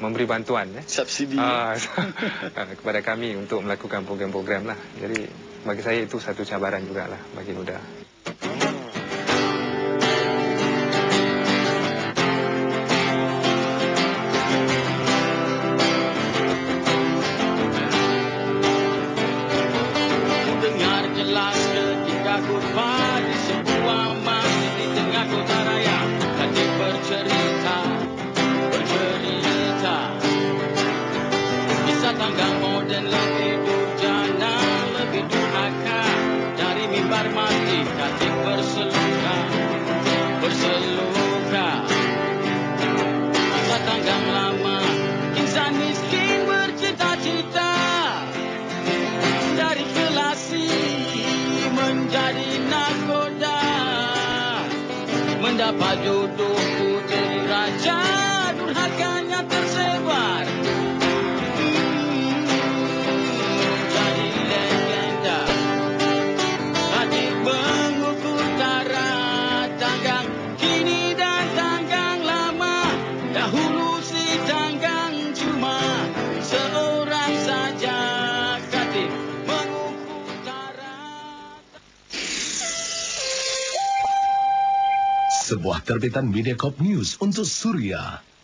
memberi bantuan subsidi kepada kami untuk melakukan program-program lah. Jadi bagi saya itu satu cabaran jugalah bagi muda. Dengar jelas ketika kurva di sebuah masjid di tengah kota raya, Khatib bercerita. Kisah tanggang moden lebih durjana, lebih durhaka. Dari mimbar masjid Khatib berseluka. Kisah tanggang lama, insan miskin bercita-cita. Dari kelasi menjadi nakoda, mendapat jodoh puteri raja, durhakanya tersebar. Jadi legenda, Khatib mengukur darah tanggang kini dan tanggang lama. Dahulu si tanggang cuma seorang saja. Khatib mengukur darah. Sebuah terbitan Mediacorp News untuk Suria.